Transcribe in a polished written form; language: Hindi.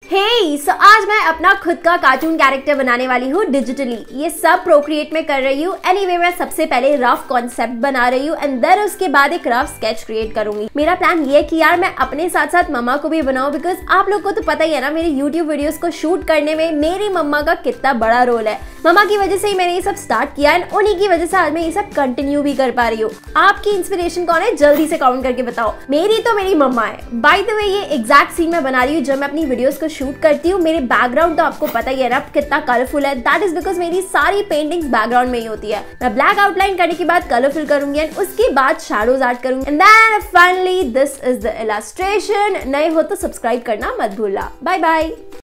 सो आज मैं अपना खुद का कार्टून कैरेक्टर बनाने वाली हूँ डिजिटली। ये सब प्रोक्रिएट में कर रही हूँ। एनीवे मैं सबसे पहले रफ कॉन्सेप्ट बना रही हूँ एंड देन उसके बाद एक रफ स्केच क्रिएट करूंगी। मेरा प्लान ये है कि यार मैं अपने साथ साथ मम्मा को भी बनाऊं, बिकॉज आप लोग को तो पता ही है ना मेरी यूट्यूब वीडियोस को शूट करने में मेरी मम्मा का कितना बड़ा रोल है। मम्मा की वजह से ही मैंने ये सब स्टार्ट किया एंड उन्हीं की वजह से आज मैं ये सब कंटिन्यू भी कर पा रही हूँ। आपकी इंस्पिरेशन कौन है जल्दी से कमेंट करके बताओ। मेरी तो मेरी मम्मा है। बाय द वे ये एग्जैक्ट सीन मैं बना रही हूँ जब मैं अपनी वीडियोस को शूट करती हूँ। मेरे बैकग्राउंड तो आपको पता ही है ना कितना कलरफुल है। दैट इज बिकॉज मेरी सारी पेंटिंग्स बैकग्राउंड में ही होती है। मैं ब्लैक आउटलाइन करने के बाद कलरफुल करूंगी एंड उसके बाद शैडोज ऐड करूंगी and then finally this is the illustration. नए हो तो सब्सक्राइब करना मत भूलना। Bye bye.